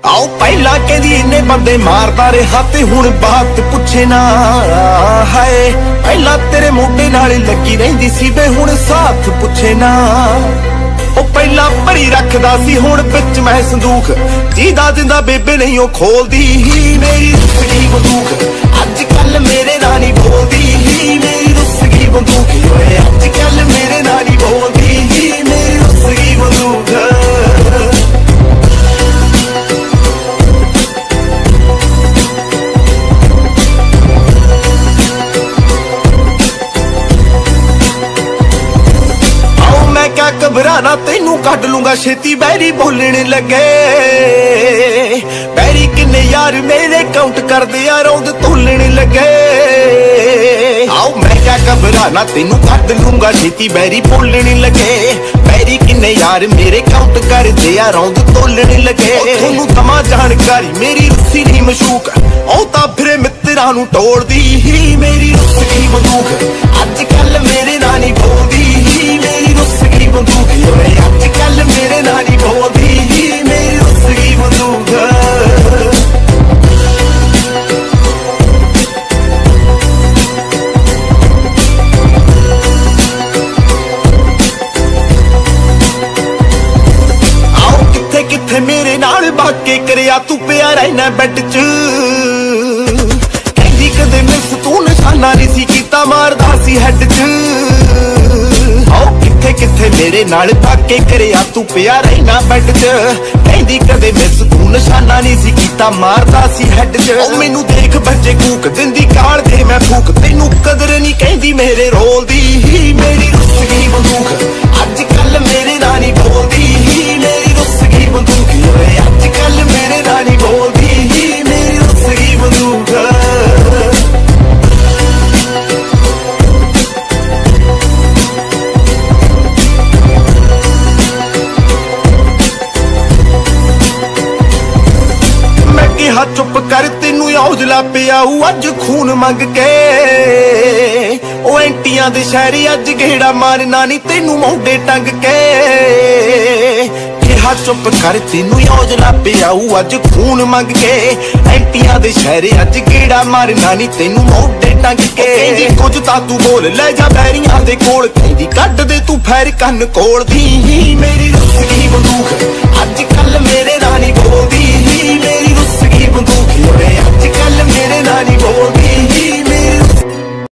आओ पहला कहदी इन्ने बंदे मारदा रहा ते हुण बात पुछे ना है। पहला तेरे मोढे नाल लगी रहिंदी सी वे हुण साथ पुछे ना। ओ पहला भरी रखदा सी हुण विच मैं संदूक जीदा दिंदा बेबे नहीं ओ खोलदी ही मेरी रुसगी बंदूक। अज कल मेरे नाल नहीं बोलदी ही मेरी रुसगी बंदूक। ओए अज कल मेरे नाल नहीं बोलदी ही मेरी रुसगी बंदूक। घबराना तेनू कड लूंगा छेती बैरी बोलने लगे। बैरी किन्ने यार मेरे काउंट कर दे यार रौंद तोलने लगे। आओ मैं क्या घबराना तेनू कड लूंगा छेती बैरी बोलने लगे। बैरी किन्ने यार मेरे काउंट कर दे यार रौंद तोलने लगे। थोनू तमा जानकारी मेरी रुस्सी नहीं मशूक औ तां फिरे मित्रां नू तोड़दी ही मेरी रुस्सी बंदूक। अज कल मेरे नाल नहीं बोलदी ही मेरी रुस्सी बंदूक। अज कल मेरे नाल नहीं बोलदी ही मेरी रुस्सी बंदूक। आओ किथे किथे मेरे नाल बाके करिया तू पिया रहना बेड च। कहदी कदे मिस तू निशाना नहीं सी कीता मारदा सी हैड च। किथे किथे मेरे नाल भाके करिया तू पिया रहना बेड च। कहदी कदे मिस तू निशाना नहीं सी कीता मारदा सी हैड च। मैनू देख बच्चे कूक दिंदी काल दे मैं फूक तेनू कदर नहीं कहदी मेरे रोल दी ही मेरी रुसगी बंदूक। अज कल मेरे नाल नहीं बोलदी ही मेरी रुसगी बंदूक। अज कल मेरे नाल नहीं बोलदी ही मेरी रुसगी बंदूक। चुप कर तेनू औजला पियाऊ अज खून मंग के। ओ एंटियां दे शहरी अज घेड़ा मारना नहीं तेनू मोढे टंग के। कहा चुप कर तेनू औजला पियाऊ अज खून मंग के। एंटियां दे शहरी अज घेड़ा मारना नहीं तेनू मोढे टंग के। कहदी कुछ तां तू बोल ले जा बैरियां दे कोल। कहदी कड दे तू फैर कन्न कोल दी ही मेरी रुसगी बंदूक। अज कल मेरे नाल नहीं बोलदी ही मेरी रुसगी बंदूक। अज कल मेरे नाल नहीं बोलदी ही